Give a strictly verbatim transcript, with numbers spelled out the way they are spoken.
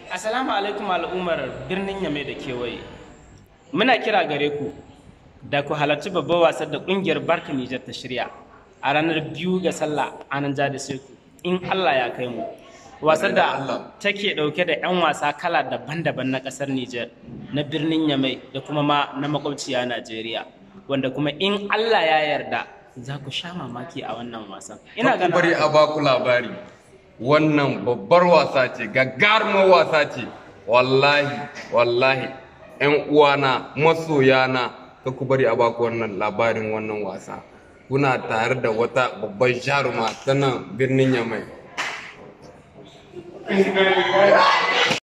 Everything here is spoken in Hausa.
Assalamu alaikum al'ummar birnin Yamai da kewaye. Muna kira gare ku da ku halarci babbar wasar da ƙungiyar Barka Nijar ta shirya a ranar biyu ga sallah a nan jihar Seku in Allah ya kai mu. Wasar da take ɗauke da 'yan wasa kala daban-daban na ƙasar Nijar, na birnin Yamai da kuma ma na makwabciya Najeriya, wanda kuma in Allah ya yarda za ku sha mamaki a wannan wasan. Ina ganin bari a baku labari. Wannan babbar wasa ce, gagarumar wasa ce, wallahi wallahi ƴan uwana masoyana ka ku bari a baku wannan labarin wannan wasa. Kuna tare da wata babbar jaruma ta nan birnin Yamai.